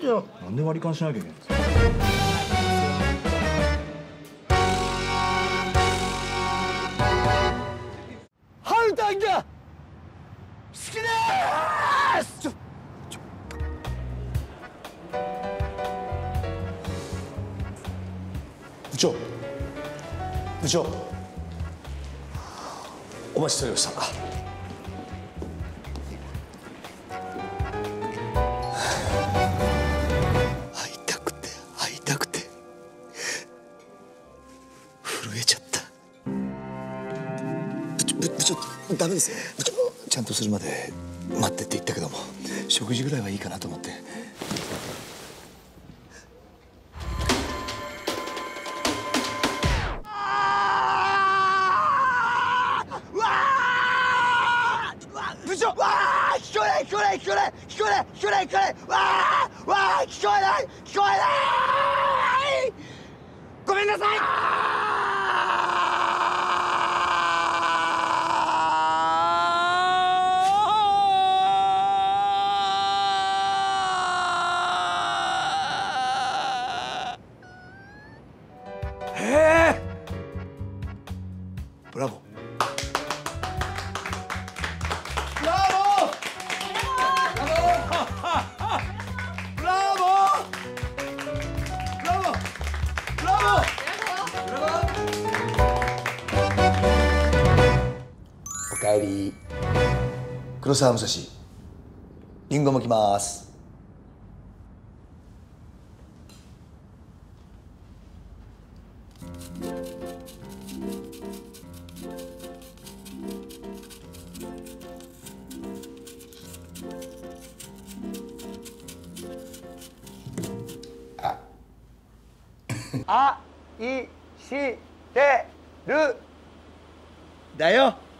てよ。なんで割り勘しなきゃいけないんですか。ハルタンが好きです。部長、部長、お待ちしておりました。会いたくて震えちゃった。部長、ダメですよ。部長、ちゃんとするまで待ってって言ったけども、食事ぐらいはいいかなと思って。部長、わあ、聞こえない、聞こえない、聞こえない、聞こえない、聞こえない、聞こえない、わあ、わあ、聞こえない、聞こえない。ごめんなさい。へえ。ブラボー。ブラボー！ブラボー！ブラボー！ブラボー！おかえり。黒沢武蔵、リンゴ剥きます。愛してるだよ。